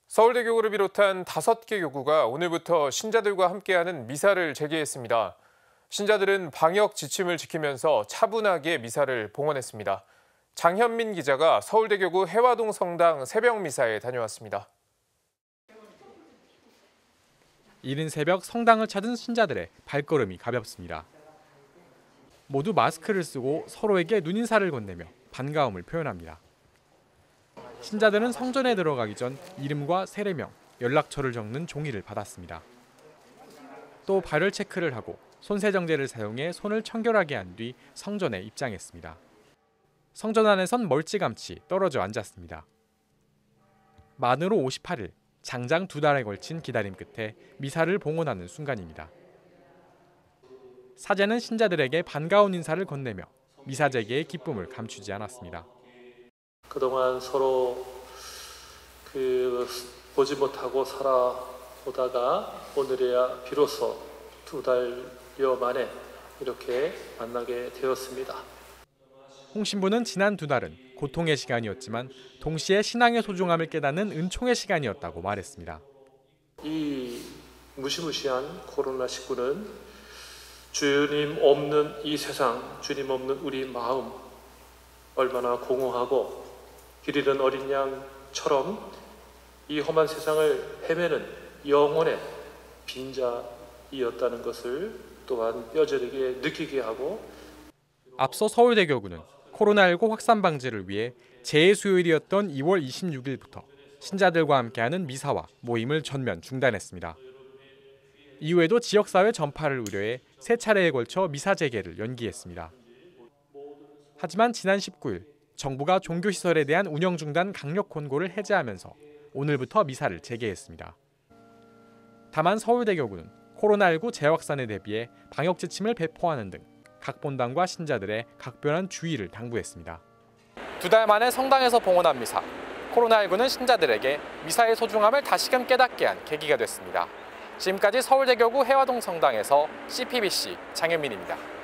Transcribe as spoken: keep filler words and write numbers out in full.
서울대교구를 비롯한 다섯 개 교구가 오늘부터 신자들과 함께하는 미사를 재개했습니다. 신자들은 방역 지침을 지키면서 차분하게 미사를 봉헌했습니다. 장현민 기자가 서울대교구 해화동 성당 새벽 미사에 다녀왔습니다. 이른 새벽 성당을 찾은 신자들의 발걸음이 가볍습니다. 모두 마스크를 쓰고 서로에게 눈인사를 건네며 반가움을 표현합니다. 신자들은 성전에 들어가기 전 이름과 세례명, 연락처를 적는 종이를 받았습니다. 또 발열 체크를 하고 손세정제를 사용해 손을 청결하게 한 뒤 성전에 입장했습니다. 성전 안에선 멀찌감치 떨어져 앉았습니다. 만으로 오십팔 일, 장장 두 달에 걸친 기다림 끝에 미사를 봉헌하는 순간입니다. 사제는 신자들에게 반가운 인사를 건네며 미사 재개의 기쁨을 감추지 않았습니다. 그동안 서로 그 보지 못하고 살아오다가 오늘에야 비로소 두 달여 만에 이렇게 만나게 되었습니다. 홍 신부는 지난 두 달은 고통의 시간이었지만 동시에 신앙의 소중함을 깨닫는 은총의 시간이었다고 말했습니다. 이 무시무시한 코로나십구는 주님 없는 이 세상, 주님 없는 우리 마음 얼마나 공허하고 길 잃은 어린 양처럼 이 험한 세상을 헤매는 영혼의 빈자이었다는 것을 또한 뼈저리게 느끼게 하고, 앞서 서울대교구는 코로나십구 확산 방지를 위해 재해수요일이었던 이월 이십육일부터 신자들과 함께하는 미사와 모임을 전면 중단했습니다. 이후에도 지역사회 전파를 우려해 세 차례에 걸쳐 미사 재개를 연기했습니다. 하지만 지난 십구 일 정부가 종교시설에 대한 운영 중단 강력 권고를 해제하면서 오늘부터 미사를 재개했습니다. 다만 서울대교구는 코로나십구 재확산에 대비해 방역 지침을 배포하는 등 각 본당과 신자들의 각별한 주의를 당부했습니다. 두 달 만에 성당에서 봉헌한 미사. 코로나십구는 신자들에게 미사의 소중함을 다시금 깨닫게 한 계기가 됐습니다. 지금까지 서울대교구 해화동 성당에서 씨피비씨 장현민입니다.